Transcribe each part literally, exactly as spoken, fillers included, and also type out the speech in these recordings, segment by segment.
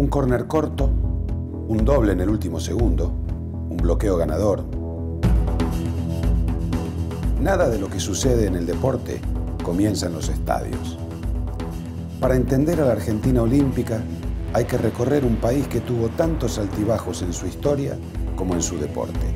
Un córner corto, un doble en el último segundo, un bloqueo ganador. Nada de lo que sucede en el deporte comienza en los estadios. Para entender a la Argentina olímpica hay que recorrer un país que tuvo tantos altibajos en su historia como en su deporte.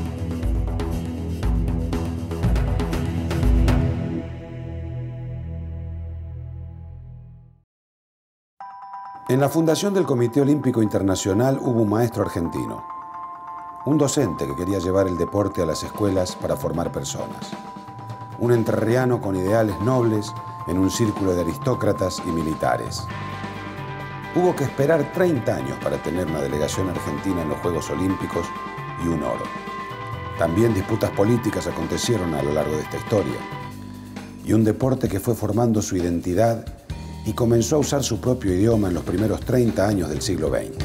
En la fundación del Comité Olímpico Internacional hubo un maestro argentino, un docente que quería llevar el deporte a las escuelas para formar personas, un entrerriano con ideales nobles en un círculo de aristócratas y militares. Hubo que esperar treinta años para tener una delegación argentina en los Juegos Olímpicos y un oro. También disputas políticas acontecieron a lo largo de esta historia, y un deporte que fue formando su identidad y comenzó a usar su propio idioma en los primeros treinta años del siglo veinte.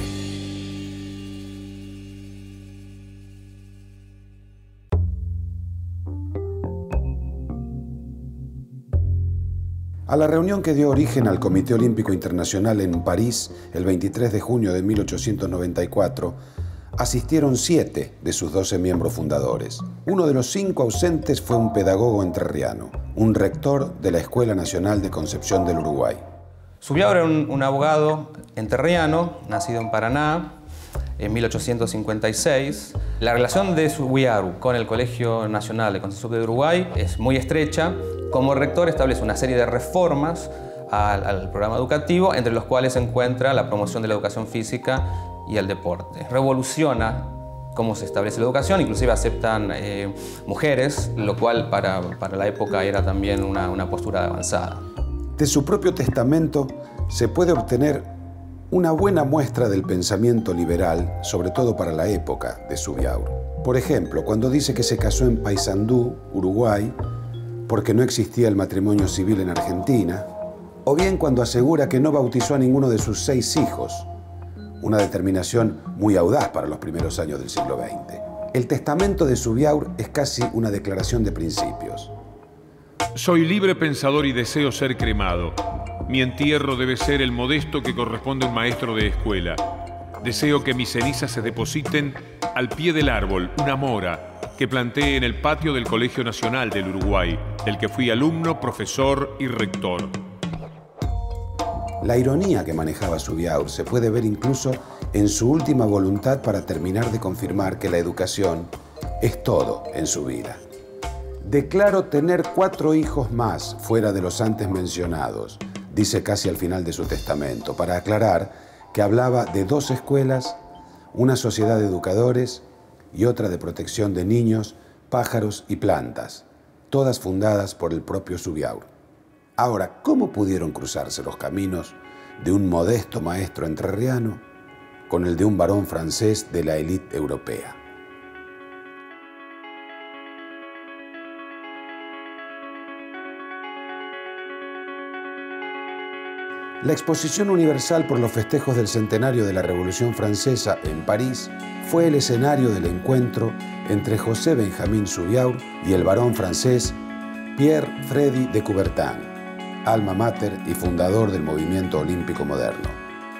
A la reunión que dio origen al Comité Olímpico Internacional en París el veintitrés de junio de mil ochocientos noventa y cuatro, asistieron siete de sus doce miembros fundadores. Uno de los cinco ausentes fue un pedagogo entrerriano, un rector de la Escuela Nacional de Concepción del Uruguay. Subiaur era un, un abogado entrerriano, nacido en Paraná en mil ochocientos cincuenta y seis. La relación de Subiaur con el Colegio Nacional de Concepción del Uruguay es muy estrecha. Como rector establece una serie de reformas al, al programa educativo, entre los cuales se encuentra la promoción de la educación física y el deporte. Revoluciona cómo se establece la educación, inclusive aceptan eh, mujeres, lo cual para, para la época era también una, una postura avanzada. De su propio testamento se puede obtener una buena muestra del pensamiento liberal, sobre todo para la época de Subiaur. Por ejemplo, cuando dice que se casó en Paysandú, Uruguay, porque no existía el matrimonio civil en Argentina, o bien cuando asegura que no bautizó a ninguno de sus seis hijos, una determinación muy audaz para los primeros años del siglo veinte. El testamento de Subiaur es casi una declaración de principios. Soy libre pensador y deseo ser cremado. Mi entierro debe ser el modesto que corresponde a un maestro de escuela. Deseo que mis cenizas se depositen al pie del árbol, una mora, que planté en el patio del Colegio Nacional del Uruguay, del que fui alumno, profesor y rector. La ironía que manejaba Subiaur se puede ver incluso en su última voluntad para terminar de confirmar que la educación es todo en su vida. Declaro tener cuatro hijos más fuera de los antes mencionados, dice casi al final de su testamento, para aclarar que hablaba de dos escuelas, una sociedad de educadores y otra de protección de niños, pájaros y plantas, todas fundadas por el propio Subiaur. Ahora, ¿cómo pudieron cruzarse los caminos de un modesto maestro entrerriano con el de un varón francés de la élite europea? La Exposición Universal por los festejos del centenario de la Revolución Francesa en París fue el escenario del encuentro entre José Benjamín Subiaur y el varón francés Pierre Frédy de Coubertin, alma mater y fundador del movimiento olímpico moderno.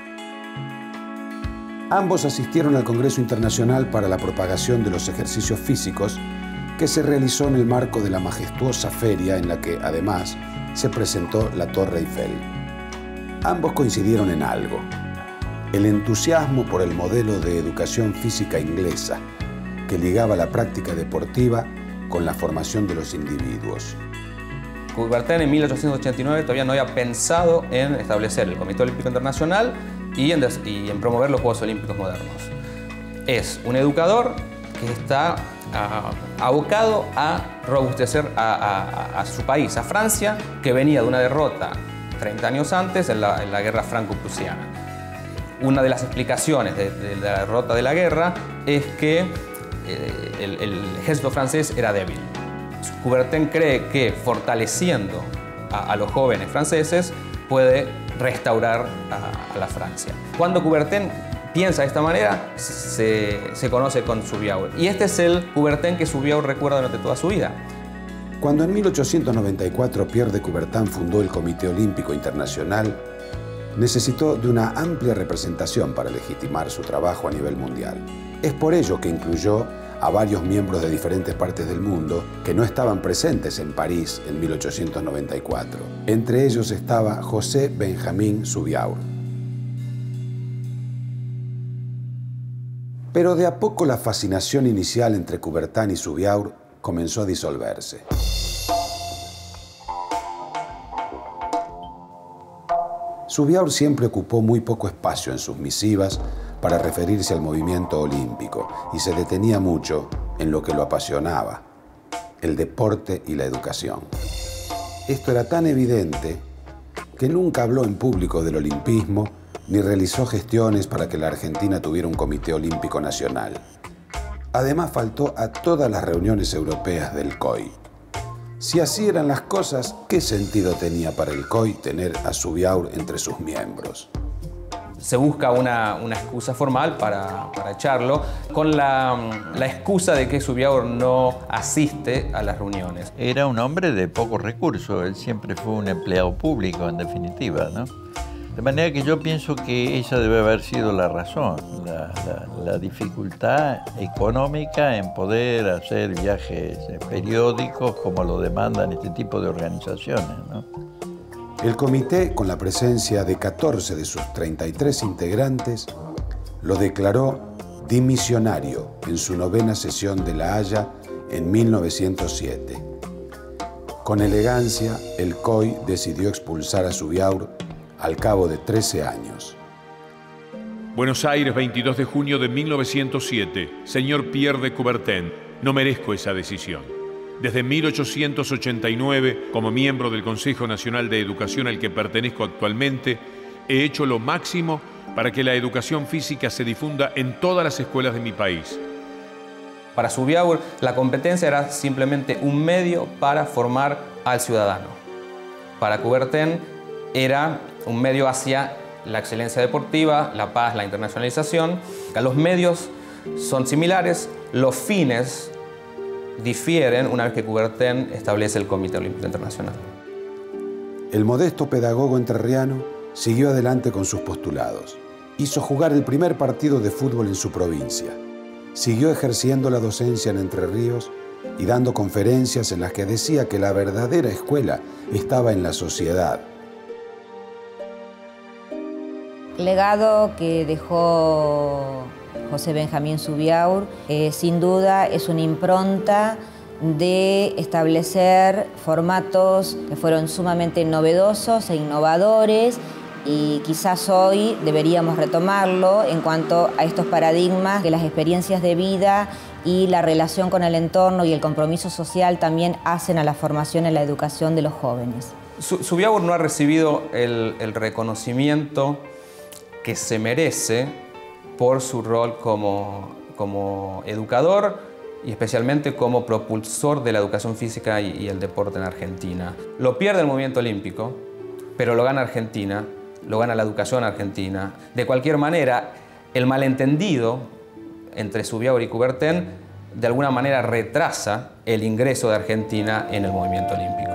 Ambos asistieron al Congreso Internacional para la Propagación de los Ejercicios Físicos, que se realizó en el marco de la majestuosa feria en la que, además, se presentó la Torre Eiffel. Ambos coincidieron en algo: el entusiasmo por el modelo de educación física inglesa, que ligaba la práctica deportiva con la formación de los individuos. Coubertin en mil ochocientos ochenta y nueve todavía no había pensado en establecer el Comité Olímpico Internacional y en, des y en promover los Juegos Olímpicos modernos. Es un educador que está uh, abocado a robustecer a, a, a su país, a Francia, que venía de una derrota treinta años antes en la, en la guerra franco-prusiana. Una de las explicaciones de, de la derrota de la guerra es que eh, el, el ejército francés era débil. Coubertin cree que fortaleciendo a, a los jóvenes franceses puede restaurar a, a la Francia. Cuando Coubertin piensa de esta manera, se, se conoce con Subiaur. Y este es el Coubertin que Subiaur recuerda durante toda su vida. Cuando en mil ochocientos noventa y cuatro Pierre de Coubertin fundó el Comité Olímpico Internacional, necesitó de una amplia representación para legitimar su trabajo a nivel mundial. Es por ello que incluyó a varios miembros de diferentes partes del mundo que no estaban presentes en París en mil ochocientos noventa y cuatro. Entre ellos estaba José Benjamín Subiaur. Pero de a poco la fascinación inicial entre Coubertin y Subiaur comenzó a disolverse. Subiaur siempre ocupó muy poco espacio en sus misivas para referirse al movimiento olímpico y se detenía mucho en lo que lo apasionaba, el deporte y la educación. Esto era tan evidente que nunca habló en público del olimpismo ni realizó gestiones para que la Argentina tuviera un comité olímpico nacional. Además, faltó a todas las reuniones europeas del C O I. Si así eran las cosas, ¿qué sentido tenía para el C O I tener a Subiaur entre sus miembros? Se busca una, una excusa formal para, para echarlo, con la, la excusa de que Subiaur no asiste a las reuniones. Era un hombre de pocos recursos, él siempre fue un empleado público, en definitiva, ¿no? De manera que yo pienso que esa debe haber sido la razón, la, la, la dificultad económica en poder hacer viajes periódicos como lo demandan este tipo de organizaciones, ¿no? El comité, con la presencia de catorce de sus treinta y tres integrantes, lo declaró dimisionario en su novena sesión de La Haya en mil novecientos siete. Con elegancia, el C O I decidió expulsar a Subiaur al cabo de trece años. Buenos Aires, veintidós de junio de mil novecientos siete. Señor Pierre de Coubertin, no merezco esa decisión. Desde mil ochocientos ochenta y nueve, como miembro del Consejo Nacional de Educación al que pertenezco actualmente, he hecho lo máximo para que la educación física se difunda en todas las escuelas de mi país. Para Subiaur, la competencia era simplemente un medio para formar al ciudadano. Para Coubertin era un medio hacia la excelencia deportiva, la paz, la internacionalización. Los medios son similares, los fines difieren una vez que Coubertin establece el Comité Olímpico Internacional. El modesto pedagogo entrerriano siguió adelante con sus postulados. Hizo jugar el primer partido de fútbol en su provincia. Siguió ejerciendo la docencia en Entre Ríos y dando conferencias en las que decía que la verdadera escuela estaba en la sociedad. El legado que dejó José Benjamín Subiaur, eh, sin duda, es una impronta de establecer formatos que fueron sumamente novedosos e innovadores, y quizás hoy deberíamos retomarlo en cuanto a estos paradigmas que las experiencias de vida y la relación con el entorno y el compromiso social también hacen a la formación y la educación de los jóvenes. Subiaur no ha recibido el, el reconocimiento que se merece por su rol como, como educador y especialmente como propulsor de la educación física y, y el deporte en Argentina. Lo pierde el movimiento olímpico, pero lo gana Argentina, lo gana la educación argentina. De cualquier manera, el malentendido entre Subiaur y Coubertin de alguna manera retrasa el ingreso de Argentina en el movimiento olímpico.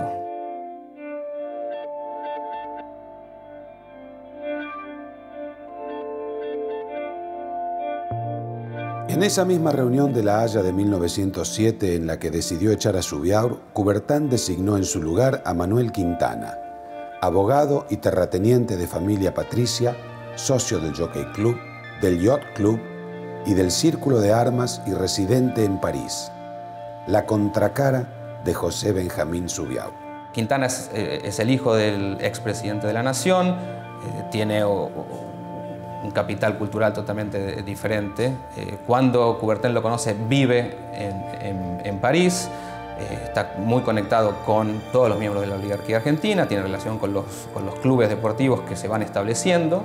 En esa misma reunión de La Haya de mil novecientos siete, en la que decidió echar a Subiaur, Coubertin designó en su lugar a Manuel Quintana, abogado y terrateniente de familia patricia, socio del Jockey Club, del Yacht Club y del Círculo de Armas y residente en París, la contracara de José Benjamín Subiaur. Quintana es, eh, es el hijo del expresidente de la Nación, eh, tiene o, o, un capital cultural totalmente diferente. Eh, cuando Coubertin lo conoce, vive en, en, en París, eh, está muy conectado con todos los miembros de la oligarquía argentina, tiene relación con los, con los clubes deportivos que se van estableciendo,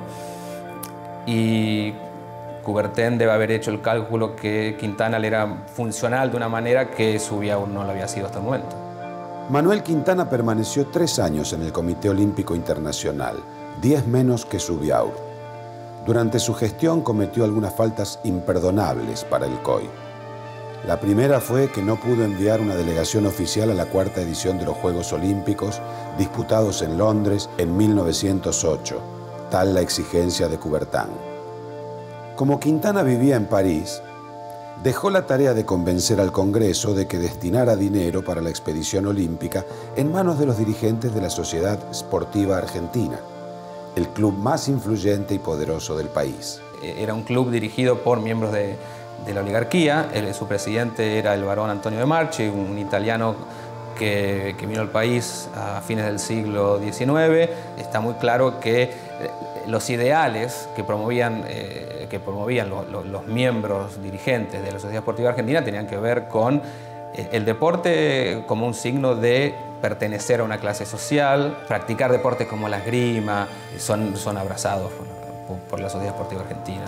y Coubertin debe haber hecho el cálculo que Quintana le era funcional de una manera que Subiaur no lo había sido hasta el momento. Manuel Quintana permaneció tres años en el Comité Olímpico Internacional, diez menos que Subiaur. Durante su gestión cometió algunas faltas imperdonables para el C O I. La primera fue que no pudo enviar una delegación oficial a la cuarta edición de los Juegos Olímpicos disputados en Londres en mil novecientos ocho, tal la exigencia de Coubertin. Como Quintana vivía en París, dejó la tarea de convencer al Congreso de que destinara dinero para la expedición olímpica en manos de los dirigentes de la Sociedad Sportiva Argentina, el club más influyente y poderoso del país. Era un club dirigido por miembros de, de la oligarquía. El, su presidente era el barón Antonio de Marchi, un italiano que, que vino al país a fines del siglo diecinueve. Está muy claro que los ideales que promovían, eh, que promovían lo, lo, los miembros dirigentes de la Sociedad Esportiva Argentina tenían que ver con eh, el deporte como un signo de pertenecer a una clase social. Practicar deportes como la esgrima son, son abrazados por, por, por la Sociedad Esportiva Argentina.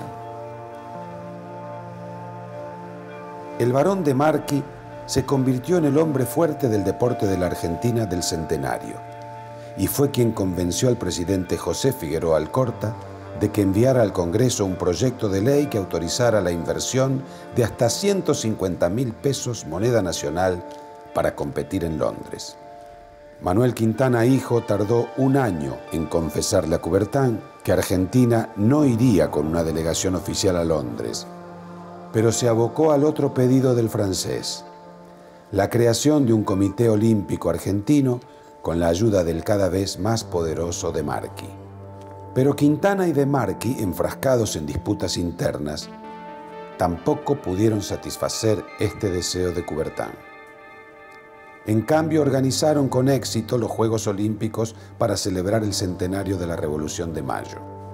El barón de Marchi se convirtió en el hombre fuerte del deporte de la Argentina del centenario y fue quien convenció al presidente José Figueroa Alcorta de que enviara al Congreso un proyecto de ley que autorizara la inversión de hasta ciento cincuenta mil pesos moneda nacional para competir en Londres. Manuel Quintana hijo tardó un año en confesarle a Coubertin que Argentina no iría con una delegación oficial a Londres, pero se abocó al otro pedido del francés, la creación de un comité olímpico argentino con la ayuda del cada vez más poderoso de Marchi. Pero Quintana y de Marchi, enfrascados en disputas internas, tampoco pudieron satisfacer este deseo de Coubertin. En cambio, organizaron con éxito los Juegos Olímpicos para celebrar el centenario de la Revolución de Mayo.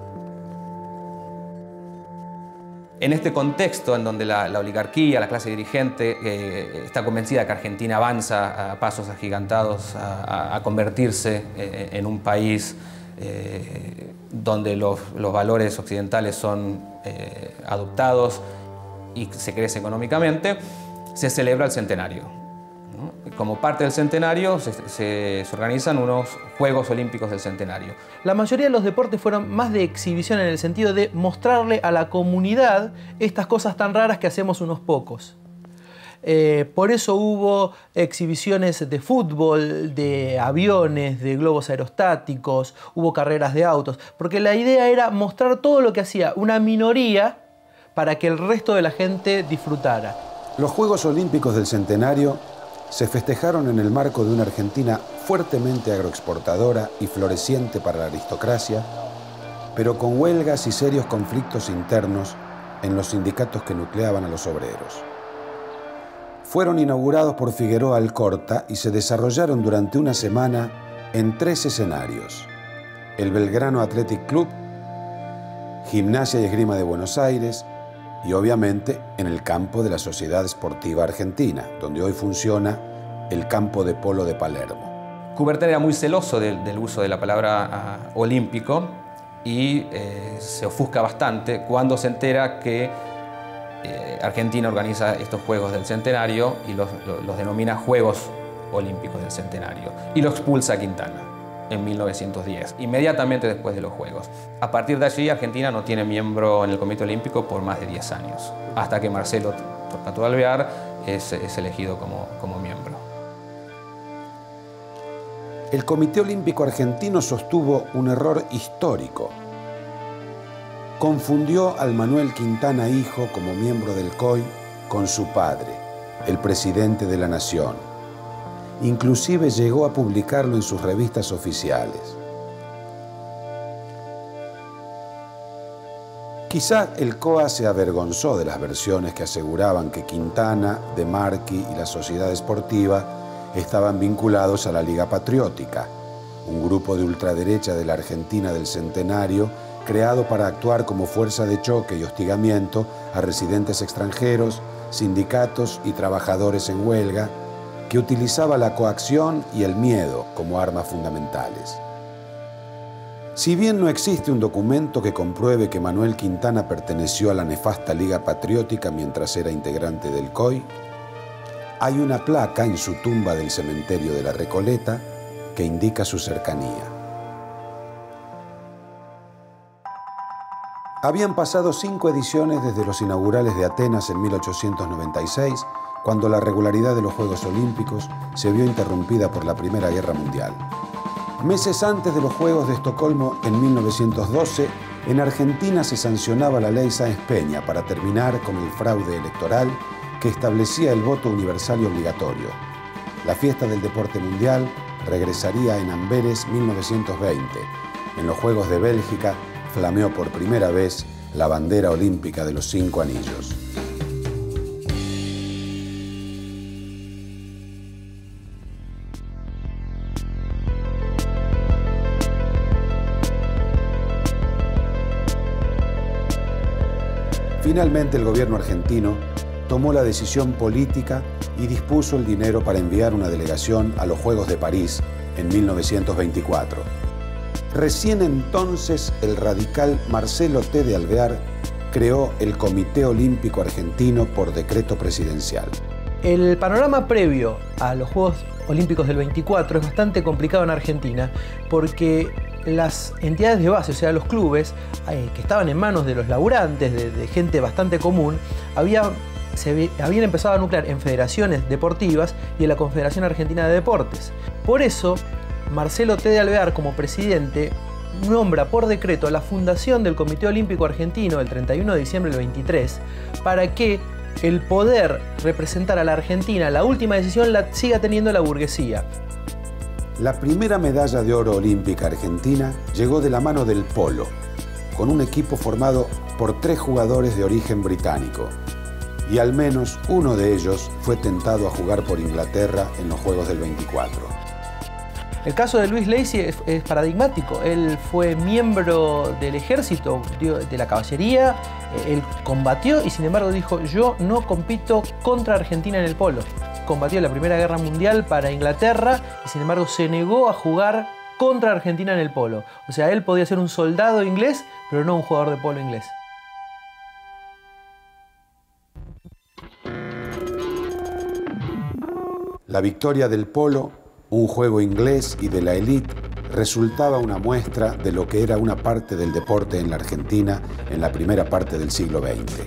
En este contexto en donde la, la oligarquía, la clase dirigente, eh, está convencida que Argentina avanza a pasos agigantados a, a, a convertirse eh, en un país eh, donde los, los valores occidentales son eh, adoptados y se crece económicamente, se celebra el centenario, ¿no? Como parte del centenario se, se, se organizan unos Juegos Olímpicos del Centenario. La mayoría de los deportes fueron más de exhibición en el sentido de mostrarle a la comunidad estas cosas tan raras que hacemos unos pocos. Eh, por eso hubo exhibiciones de fútbol, de aviones, de globos aerostáticos, hubo carreras de autos, porque la idea era mostrar todo lo que hacía una minoría para que el resto de la gente disfrutara. Los Juegos Olímpicos del Centenario se festejaron en el marco de una Argentina fuertemente agroexportadora y floreciente para la aristocracia, pero con huelgas y serios conflictos internos en los sindicatos que nucleaban a los obreros. Fueron inaugurados por Figueroa Alcorta y se desarrollaron durante una semana en tres escenarios: el Belgrano Athletic Club, Gimnasia y Esgrima de Buenos Aires y obviamente en el campo de la Sociedad Esportiva Argentina, donde hoy funciona el campo de polo de Palermo. Coubertin era muy celoso de, del uso de la palabra uh, olímpico y eh, se ofusca bastante cuando se entera que eh, Argentina organiza estos Juegos del Centenario y los, los, los denomina Juegos Olímpicos del Centenario y lo expulsa a Quintana en mil novecientos diez, inmediatamente después de los Juegos. A partir de allí, Argentina no tiene miembro en el Comité Olímpico por más de diez años, hasta que Marcelo Torcuato Alvear es, es elegido como, como miembro. El Comité Olímpico Argentino sostuvo un error histórico. Confundió al Manuel Quintana hijo como miembro del C O I con su padre, el presidente de la Nación. Inclusive llegó a publicarlo en sus revistas oficiales. Quizá el C O A se avergonzó de las versiones que aseguraban que Quintana, de Marchi y la Sociedad Esportiva estaban vinculados a la Liga Patriótica, un grupo de ultraderecha de la Argentina del Centenario creado para actuar como fuerza de choque y hostigamiento a residentes extranjeros, sindicatos y trabajadores en huelga, que utilizaba la coacción y el miedo como armas fundamentales. Si bien no existe un documento que compruebe que Manuel Quintana perteneció a la nefasta Liga Patriótica mientras era integrante del C O I, hay una placa en su tumba del cementerio de la Recoleta que indica su cercanía. Habían pasado cinco ediciones desde los inaugurales de Atenas en mil ochocientos noventa y seis, cuando la regularidad de los Juegos Olímpicos se vio interrumpida por la Primera Guerra Mundial. Meses antes de los Juegos de Estocolmo en mil novecientos doce, en Argentina se sancionaba la ley Sáenz Peña para terminar con el fraude electoral que establecía el voto universal y obligatorio. La fiesta del deporte mundial regresaría en Amberes mil novecientos veinte. En los Juegos de Bélgica flameó por primera vez la bandera olímpica de los cinco anillos. Finalmente, el gobierno argentino tomó la decisión política y dispuso el dinero para enviar una delegación a los Juegos de París en mil novecientos veinticuatro. Recién entonces, el radical Marcelo T. de Alvear creó el Comité Olímpico Argentino por decreto presidencial. El panorama previo a los Juegos Olímpicos del veinticuatro es bastante complicado en Argentina porque las entidades de base, o sea, los clubes, eh, que estaban en manos de los laburantes, de, de gente bastante común, había, se habían empezado a nuclear en federaciones deportivas y en la Confederación Argentina de Deportes. Por eso, Marcelo T. de Alvear, como presidente, nombra por decreto a la fundación del Comité Olímpico Argentino el treinta y uno de diciembre del veintitrés para que el poder representar a la Argentina, la última decisión la siga teniendo la burguesía. La primera medalla de oro olímpica argentina llegó de la mano del polo, con un equipo formado por tres jugadores de origen británico. Y al menos uno de ellos fue tentado a jugar por Inglaterra en los Juegos del veinticuatro. El caso de Louis Lacy es, es paradigmático. Él fue miembro del ejército, de la caballería, él combatió y sin embargo dijo: yo no compito contra Argentina en el polo. Combatió en la Primera Guerra Mundial para Inglaterra y sin embargo se negó a jugar contra Argentina en el polo. O sea, él podía ser un soldado inglés, pero no un jugador de polo inglés. La victoria del polo, un juego inglés y de la élite, resultaba una muestra de lo que era una parte del deporte en la Argentina en la primera parte del siglo veinte.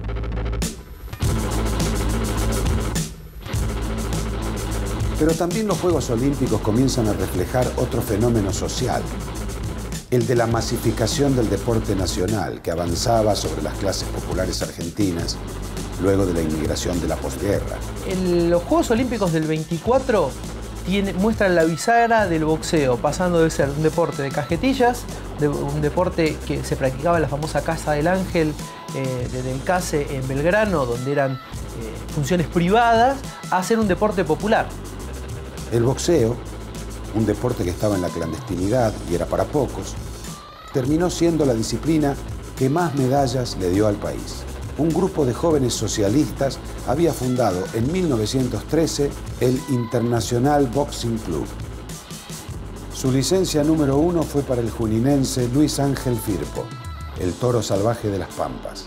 Pero también los Juegos Olímpicos comienzan a reflejar otro fenómeno social, el de la masificación del deporte nacional que avanzaba sobre las clases populares argentinas luego de la inmigración de la posguerra. En los Juegos Olímpicos del veinticuatro tiene, muestran la bisagra del boxeo, pasando de ser un deporte de cajetillas, de un deporte que se practicaba en la famosa Casa del Ángel eh, de Del Case en Belgrano, donde eran eh, funciones privadas, a ser un deporte popular. El boxeo, un deporte que estaba en la clandestinidad y era para pocos, terminó siendo la disciplina que más medallas le dio al país. Un grupo de jóvenes socialistas había fundado en mil novecientos trece el Internacional Boxing Club. Su licencia número uno fue para el juninense Luis Ángel Firpo, el toro salvaje de las Pampas.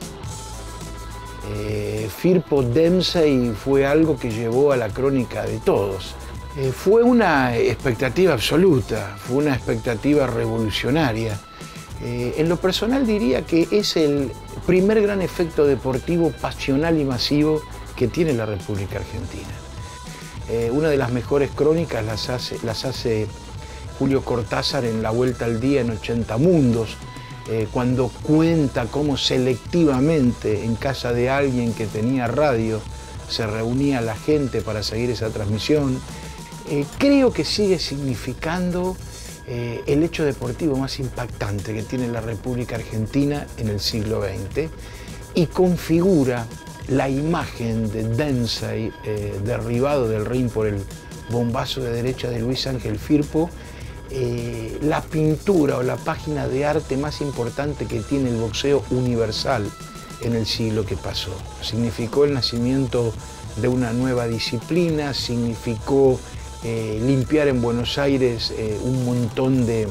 Eh, Firpo Dempsey fue algo que llevó a la crónica de todos. Eh, fue una expectativa absoluta, fue una expectativa revolucionaria. Eh, en lo personal diría que es el primer gran efecto deportivo pasional y masivo que tiene la República Argentina. Eh, una de las mejores crónicas las hace, las hace Julio Cortázar en La Vuelta al Día en ochenta Mundos, eh, cuando cuenta cómo selectivamente en casa de alguien que tenía radio se reunía la gente para seguir esa transmisión. Eh, creo que sigue significando eh, el hecho deportivo más impactante que tiene la República Argentina en el siglo veinte y configura la imagen de Dempsey eh, derribado del ring por el bombazo de derecha de Luis Ángel Firpo, eh, la pintura o la página de arte más importante que tiene el boxeo universal en el siglo que pasó. Significó el nacimiento de una nueva disciplina, significó Eh, limpiar en Buenos Aires eh, un montón de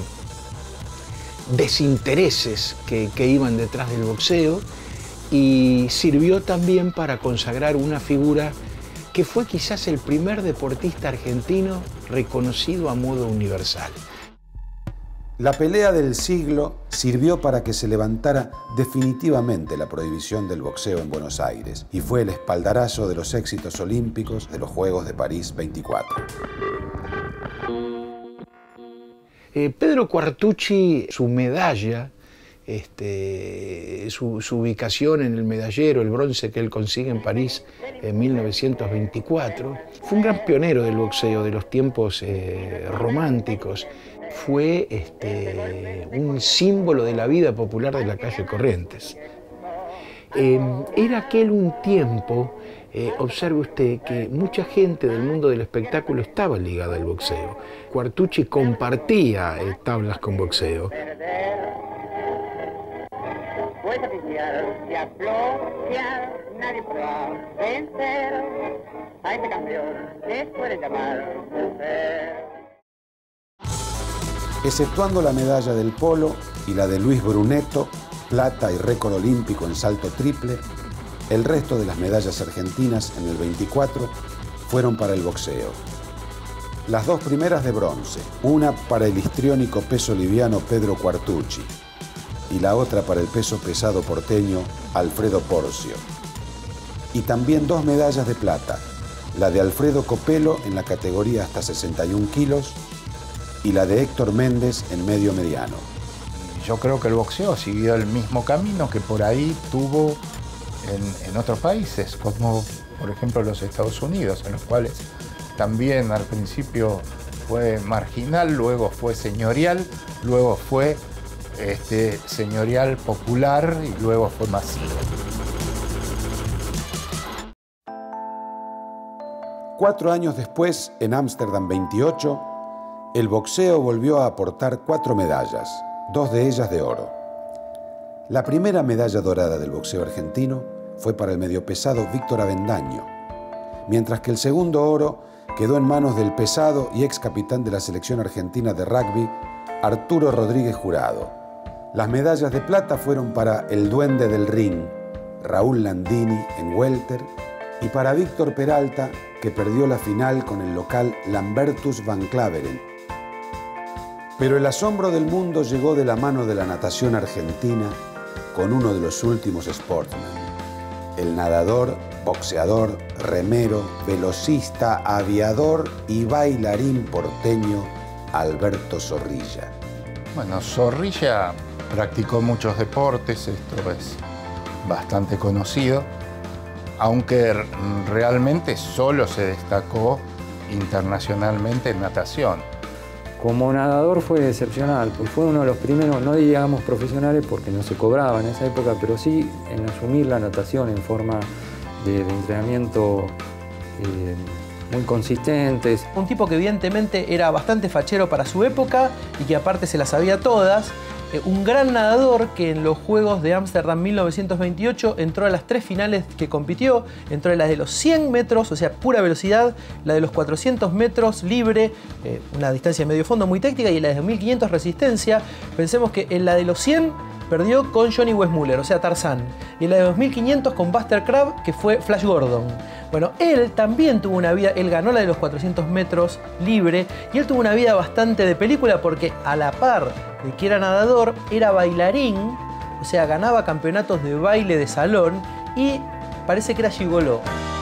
desintereses que, que iban detrás del boxeo y sirvió también para consagrar una figura que fue quizás el primer deportista argentino reconocido a modo universal. La pelea del siglo sirvió para que se levantara definitivamente la prohibición del boxeo en Buenos Aires y fue el espaldarazo de los éxitos olímpicos de los Juegos de París veinticuatro. Eh, Pedro Quartucci, su medalla, este, su, su ubicación en el medallero, el bronce que él consigue en París en mil novecientos veinticuatro, fue un gran pionero del boxeo de los tiempos eh, románticos. Fue este, un símbolo de la vida popular de la calle Corrientes. Eh, era aquel un tiempo, eh, observe usted, que mucha gente del mundo del espectáculo estaba ligada al boxeo. Quartucci compartía eh, tablas con boxeo. Exceptuando la medalla del polo y la de Luis Brunetto, plata y récord olímpico en salto triple, el resto de las medallas argentinas en el veinticuatro fueron para el boxeo. Las dos primeras de bronce, una para el histriónico peso liviano Pedro Quartucci y la otra para el peso pesado porteño Alfredo Porcio. Y también dos medallas de plata, la de Alfredo Copelo en la categoría hasta sesenta y un kilos y la de Héctor Méndez en medio mediano. Yo creo que el boxeo siguió el mismo camino que por ahí tuvo en, en otros países, como por ejemplo los Estados Unidos, en los cuales también al principio fue marginal, luego fue señorial, luego fue este, señorial popular y luego fue masivo. Cuatro años después, en Ámsterdam veintiocho, el boxeo volvió a aportar cuatro medallas, dos de ellas de oro. La primera medalla dorada del boxeo argentino fue para el mediopesado Víctor Avendaño, mientras que el segundo oro quedó en manos del pesado y ex capitán de la selección argentina de rugby, Arturo Rodríguez Jurado. Las medallas de plata fueron para el duende del ring, Raúl Landini en welter, y para Víctor Peralta, que perdió la final con el local Lambertus van Claveren. Pero el asombro del mundo llegó de la mano de la natación argentina con uno de los últimos sportsmen, el nadador, boxeador, remero, velocista, aviador y bailarín porteño Alberto Zorrilla. Bueno, Zorrilla practicó muchos deportes, esto es bastante conocido, aunque realmente solo se destacó internacionalmente en natación. Como nadador fue excepcional, pues fue uno de los primeros, no digamos profesionales porque no se cobraba en esa época, pero sí en asumir la natación en forma de, de entrenamiento eh, muy consistentes. Un tipo que evidentemente era bastante fachero para su época y que aparte se las sabía todas. Eh, un gran nadador que en los Juegos de Ámsterdam mil novecientos veintiocho entró a las tres finales que compitió, entró en las de los cien metros, o sea, pura velocidad, la de los cuatrocientos metros libre, eh, una distancia de medio fondo muy técnica, y la de dos mil quinientos resistencia. Pensemos que en la de los cien perdió con Johnny Weissmuller, o sea, Tarzán, y en la de dos mil quinientos con Buster Crabbe, que fue Flash Gordon. Bueno, él también tuvo una vida, él ganó la de los cuatrocientos metros libre, y él tuvo una vida bastante de película porque a la par de que era nadador, era bailarín, o sea, ganaba campeonatos de baile de salón y parece que era gigoló.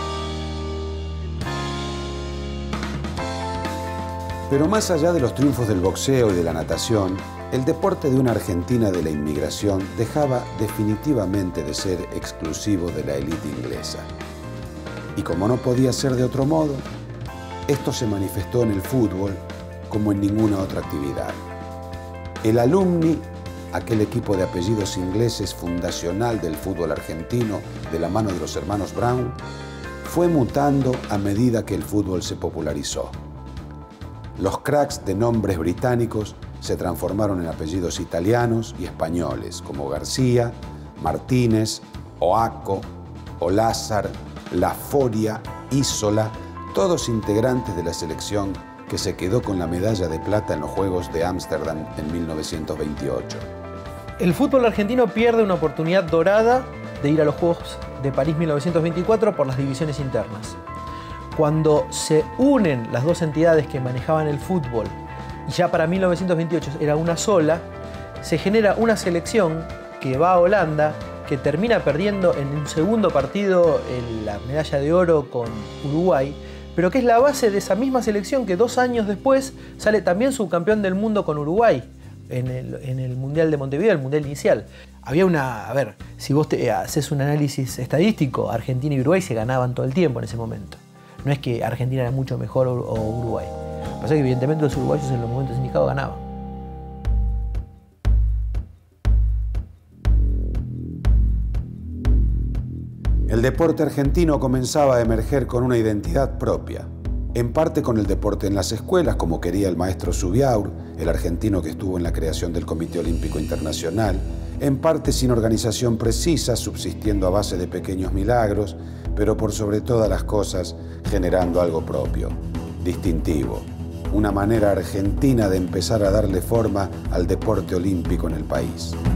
Pero más allá de los triunfos del boxeo y de la natación, el deporte de una Argentina de la inmigración dejaba definitivamente de ser exclusivo de la élite inglesa. Y como no podía ser de otro modo, esto se manifestó en el fútbol como en ninguna otra actividad. El Alumni, aquel equipo de apellidos ingleses fundacional del fútbol argentino de la mano de los hermanos Brown, fue mutando a medida que el fútbol se popularizó. Los cracks de nombres británicos se transformaron en apellidos italianos y españoles, como García, Martínez, Oaco, Olázar, La Foria, Isola, todos integrantes de la selección que se quedó con la medalla de plata en los Juegos de Ámsterdam en mil novecientos veintiocho. El fútbol argentino pierde una oportunidad dorada de ir a los Juegos de París mil novecientos veinticuatro por las divisiones internas. Cuando se unen las dos entidades que manejaban el fútbol, y ya para mil novecientos veintiocho era una sola, se genera una selección que va a Holanda, que termina perdiendo en un segundo partido en la medalla de oro con Uruguay, pero que es la base de esa misma selección que dos años después sale también subcampeón del mundo con Uruguay en el, en el Mundial de Montevideo, el Mundial inicial. Había una, a ver, si vos te haces un análisis estadístico, Argentina y Uruguay se ganaban todo el tiempo en ese momento. No es que Argentina era mucho mejor o Uruguay. Lo que pasa es que evidentemente los uruguayos en los momentos indicados ganaban. El deporte argentino comenzaba a emerger con una identidad propia, en parte con el deporte en las escuelas, como quería el maestro Zubiaur, el argentino que estuvo en la creación del Comité Olímpico Internacional, en parte sin organización precisa, subsistiendo a base de pequeños milagros, pero por sobre todas las cosas generando algo propio, distintivo, una manera argentina de empezar a darle forma al deporte olímpico en el país.